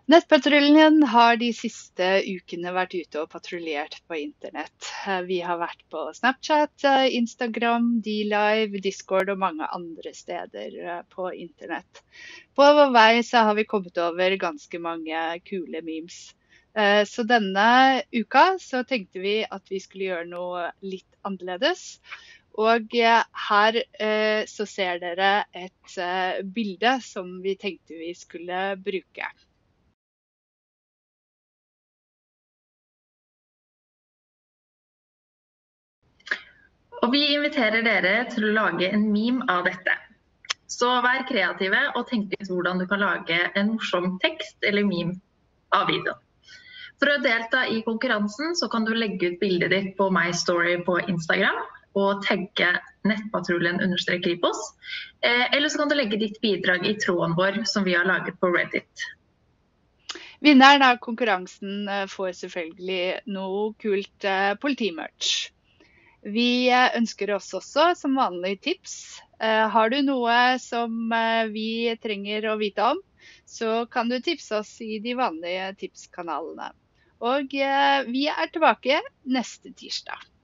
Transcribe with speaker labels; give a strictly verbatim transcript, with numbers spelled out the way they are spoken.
Speaker 1: Nettpatruljen har de siste ukene vært ute og patruljert på internett. Vi har vært på Snapchat, Instagram, D-Live, Discord og mange andre steder på internett. På vår vei så har vi kommet over ganske mange kule memes. Så denne uka så tenkte vi at vi skulle gjøre noe litt annerledes. Og her så ser dere et bilde som vi tenkte vi skulle bruke.
Speaker 2: Og vi inviterer dere til å lage en meme av dette. Så vær kreative og tenk litt hvordan du kan lage en morsom tekst eller meme av videoen. For å delta i konkurransen så kan du legge ut bildet ditt på My Story på Instagram og tagge nettpatruljen understrek Kripos. Eller så kan du legge ditt bidrag i tråden vår som vi har laget på Reddit.
Speaker 1: Vinneren av konkurransen får selvfølgelig noe kult politimerch. Vi ønsker oss også som vanlig tips. Har du noe som vi trenger å vite om, så kan du tipse oss i de vanlige tipskanalene. Og vi er tilbake neste tirsdag.